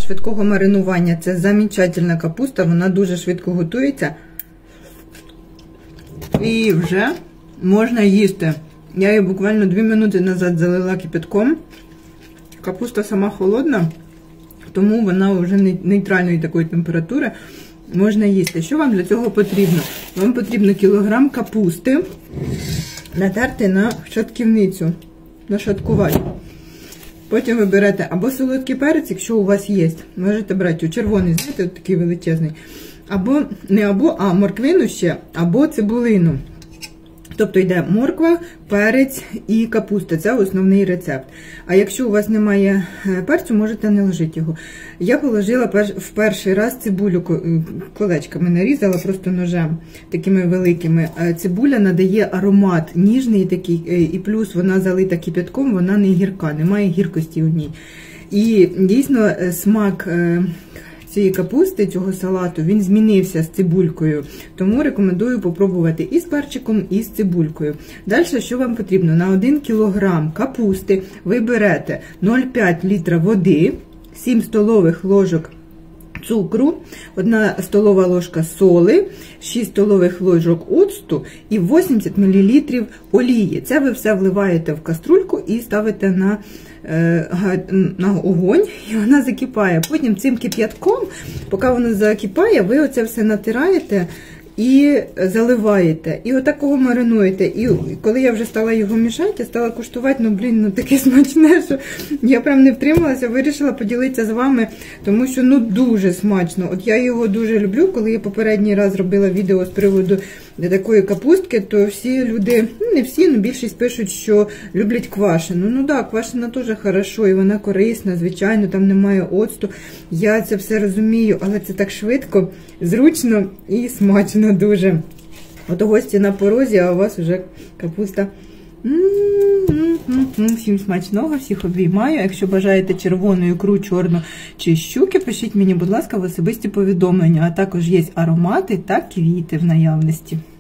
швидкого маринування. Це замечательна капуста, вона дуже швидко готується. І вже можна їсти. Я її буквально 2 минути назад залила кипятком. Капуста сама холодна, тому вона вже нейтральної такої температури. Можна їсти. Що вам для цього потрібно? Вам потрібно кілограм капусти натерти на шатківницю, нашаткувати. Потім ви берете або солодкий перець, якщо у вас є. Можете брати червоний, знаєте, такий величезний. Або, не або, а морквину ще, або цибулину. Тобто йде морква, перець і капуста. Це основний рецепт. А якщо у вас немає перцю, можете не ложити його. Я положила в перший раз цибулю колечками, нарізала просто ножем, такими великими. Цибуля надає аромат ніжний такий, і плюс вона залита кипятком, вона не гірка, немає гіркості у ній. І дійсно смак цієї капусти, цього салату, він змінився з цибулькою. Тому рекомендую попробувати і з перчиком, і з цибулькою. Далі, що вам потрібно? На 1 кілограм капусти ви берете 0,5 літра води, 7 столових ложок цукру, 1 столова ложка соли, 6 столових ложок оцту і 80 мл олії. Це ви все вливаєте в каструльку і ставите на огонь, і вона закипає. Потім цим кип'ятком, поки воно закипає, ви оце все натираєте і заливаєте. І отакого маринуєте. І коли я вже стала його мішати, я стала куштувати, ну таке смачне, що я прям не втрималася, вирішила поділитися з вами, тому що дуже смачно. От я його дуже люблю. Коли я попередній раз робила відео з приводу такої капустки, то всі люди, не всі, але більшість пишуть, що люблять квашену. Ну так, квашена теж хорошо, і вона корисна, звичайно, там немає оцту. Я це все розумію, але це так швидко, зручно і смачно дуже. От гості на порозі, а у вас вже капуста. Всім смачного, всіх обіймаю. Якщо бажаєте червону ікру, чорну чи щуки, пишіть мені, будь ласка, в особисті повідомлення. А також є аромати та квіти в наявності.